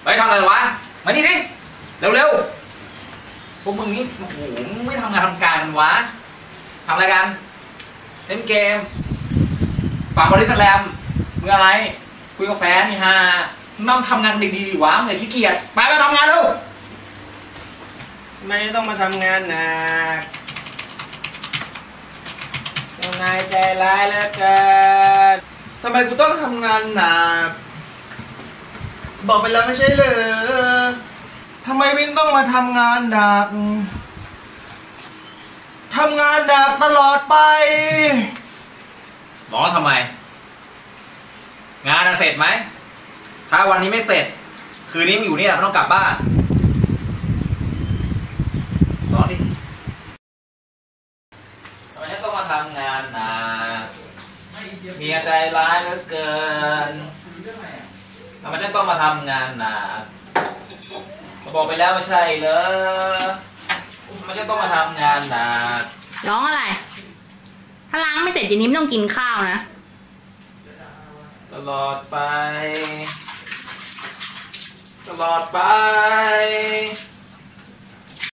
ไปทำอะไรวะมานี่ดิเร็วๆพวกมึงนี่โอ้โหไม่ทำงานทำการกันวะทำอะไรกันเล่นเกมฝากบริษัทแรมมึงอะไรคุยกับแฟนนี่ฮะนั่งทำงานดีๆวะมึงอย่าขี้เกียจไปทำงานเร็วไม่ต้องมาทำงานหนักนายใจร้ายเหลือเกินทำไมกูต้องทำงานหนักบอกไปแล้วไม่ใช่เหรอทำไมวินต้องมาทำงานหนักทำงานหนักตลอดไปบอกทำไมงานเสร็จไหมถ้าวันนี้ไม่เสร็จคืนนี้มึงอยู่นี่แหละไม่ต้องกลับบ้านบอกดิทำไมต้องมาทำงานหนักเมียใจร้ายเหลือเกินทำไมฉันต้องมาทำงานหนักบอกไปแล้วไม่ใช่เหรอทำไมฉันต้องมาทำงานหนักร้องอะไรถ้าล้างไม่เสร็จเย็นนี้ไม่ต้องกินข้าวนะตลอดไป